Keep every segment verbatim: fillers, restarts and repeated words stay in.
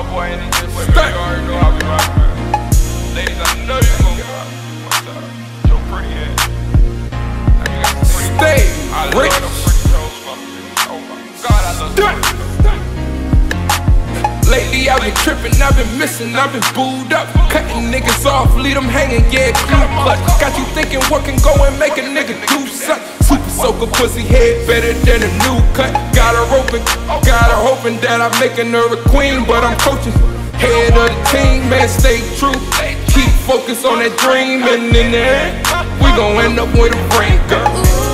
boy in this way, you already know how we rock, man. Ladies, I know you gon' get up. What's up? Your pretty ass. Now you got some pretty Stay I love rich. them pretty toes, fuck. Oh my God, I love them. Lately I've been tripping, I've been missing, I've been booed up. Cutting niggas off, leave them hanging, yeah, clue clutch. Got you thinking what can go and make a nigga do something. Super soaker pussy head better than a new cut. Got her open, got her hoping that I'm making her a queen. But I'm coaching, head of the team, man, stay true. Keep focused on that dream, and in the end, we gon' end up with a ring, girl.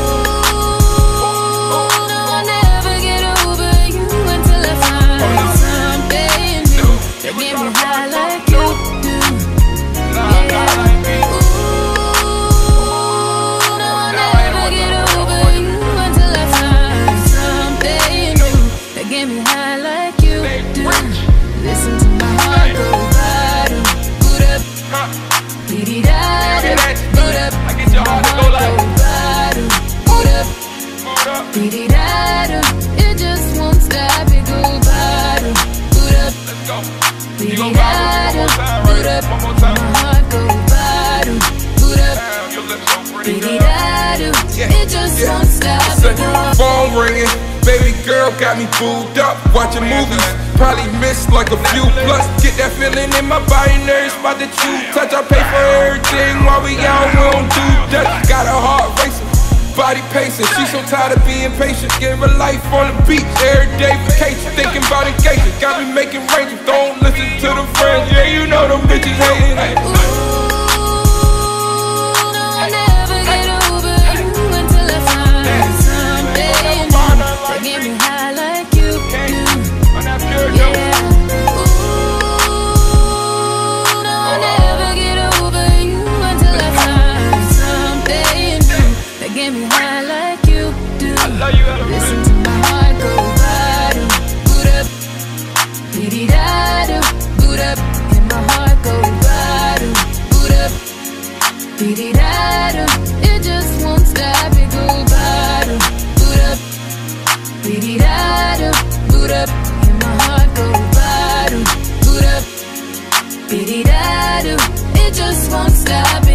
It just won't stop, it go bottom, boot up. Let's go. Beat You gon' it bottom one more time, boot right? up. One more time. My heart go bottom, boot up. Damn, your lips so pretty, Beat girl. it it just won't stop, it go. Phone ringing, baby girl got me fooled up. Watching movies, probably missed like a few plus. Get that feeling in my body, every spot that you touch. I pay for everything while we out, we don't do that. Got her heart racing, body pacing. She so tired of being patient. Give her life on the beach every day vacation. Thinking about engagement, got me making ranges. Don't listen to the friends, yeah, you know them bitches hating. Get me high like you do. Yeah. Ooh, no, I'll never get over you until I find something new that get me high like you do. I love you, Ella. Listen to my heart go bottom, boot up, beat-it-da-do, boot up, and my heart go bottom, boot up, beat-it-da-do. It just won't stop, it go bottom, boot up. Beat-it-da-do, boot up, and my heart go bottom, boot up, beat-it-da-do, it just won't stop.